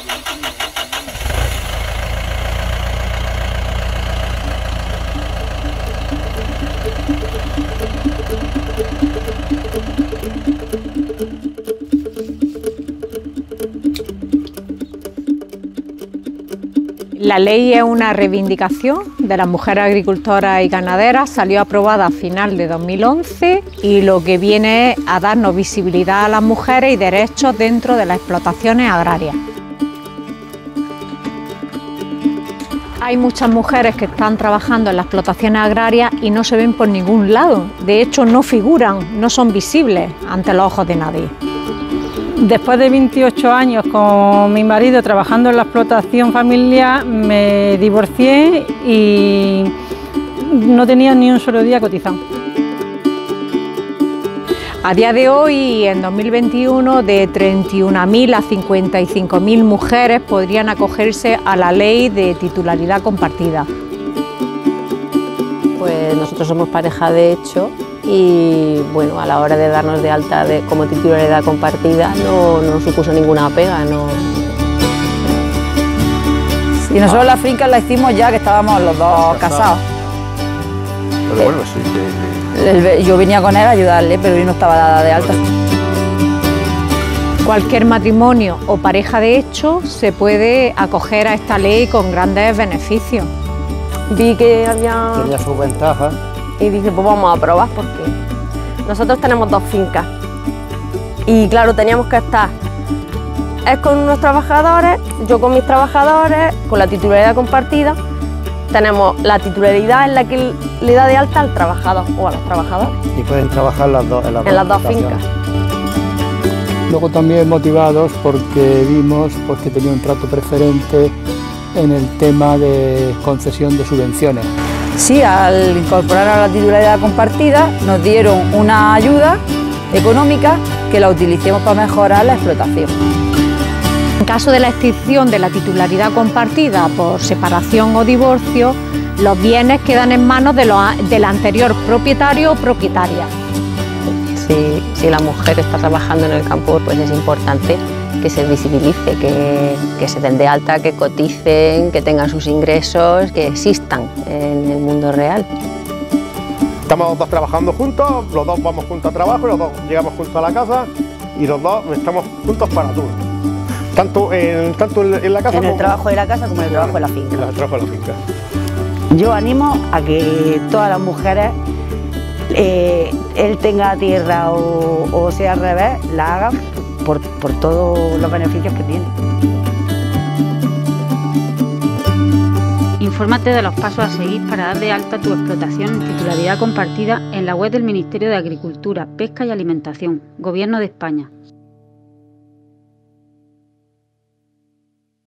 La ley es una reivindicación de las mujeres agricultoras y ganaderas, salió aprobada a final de 2011 y lo que viene es a darnos visibilidad a las mujeres y derechos dentro de las explotaciones agrarias. Hay muchas mujeres que están trabajando en las explotaciones agrarias y no se ven por ningún lado, de hecho no figuran, no son visibles ante los ojos de nadie. Después de 28 años con mi marido trabajando en la explotación familiar, me divorcié y no tenía ni un solo día cotizado. A día de hoy, en 2021, de 31.000 a 55.000 mujeres podrían acogerse a la ley de titularidad compartida. Pues nosotros somos pareja de hecho y bueno, a la hora de darnos de alta como titularidad compartida no supuso ninguna pega. Y nosotros la finca la hicimos ya que estábamos los dos casados. Pero bueno, sí. Yo venía con él a ayudarle, pero él no estaba dada de alta. Cualquier matrimonio o pareja de hecho se puede acoger a esta ley con grandes beneficios. Vi que tenía sus ventajas. Y dije, pues vamos a probar porque nosotros tenemos 2 fincas y claro, teníamos que estar con unos trabajadores, yo con mis trabajadores, con la titularidad compartida. Tenemos la titularidad en la que le da de alta al trabajador o a los trabajadores. Y pueden trabajar en las dos fincas. Luego también motivados porque vimos que tenía un trato preferente en el tema de concesión de subvenciones. Sí, al incorporar a la titularidad compartida nos dieron una ayuda económica que la utilicemos para mejorar la explotación. En caso de la extinción de la titularidad compartida por separación o divorcio, los bienes quedan en manos del anterior propietario o propietaria. Si la mujer está trabajando en el campo, pues es importante que se visibilice, que se den de alta, que coticen, que tengan sus ingresos, que existan en el mundo real. Estamos los dos trabajando juntos, los dos vamos juntos a trabajo, los dos llegamos juntos a la casa y los dos estamos juntos para todo. Tanto en la casa como en el trabajo de la casa como en el trabajo de la finca. En el trabajo de la finca. Yo animo a que todas las mujeres, él tenga tierra o sea al revés, la hagan por todos los beneficios que tiene. Infórmate de los pasos a seguir para dar de alta tu explotación en titularidad compartida en la web del Ministerio de Agricultura, Pesca y Alimentación, Gobierno de España.